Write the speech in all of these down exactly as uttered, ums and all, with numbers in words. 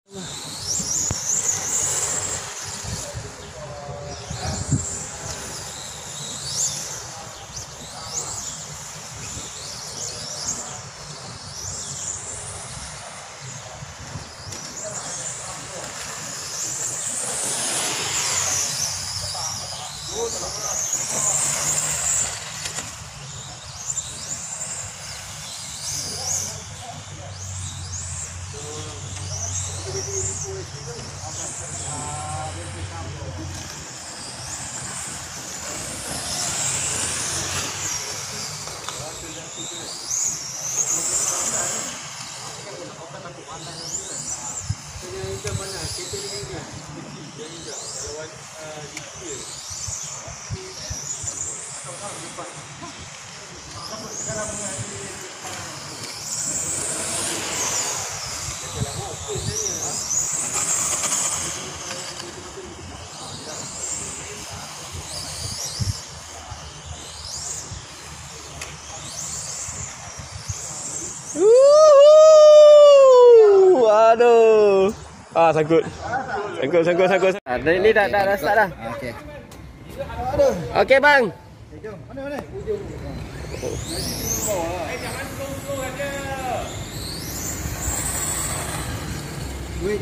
Aduh. Ah, sangkut. Sangkut, sangkut, sangkut. Ah, ni dah dah dah start dah. Okey. Aduh. Okey, bang. Jom. Mana mana? Eh, jangan slow-slow aja. Wait.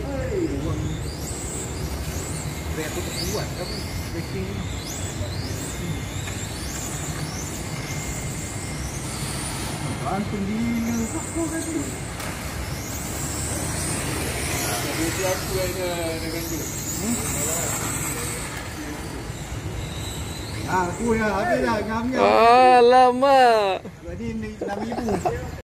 Brake tu kuat tapi braking ni. Bantu dia aku tadi. Dia aku yang dengan tu. Ah, aku ya habis dah ngam-ngam. Alamak. Jadi enam ribu.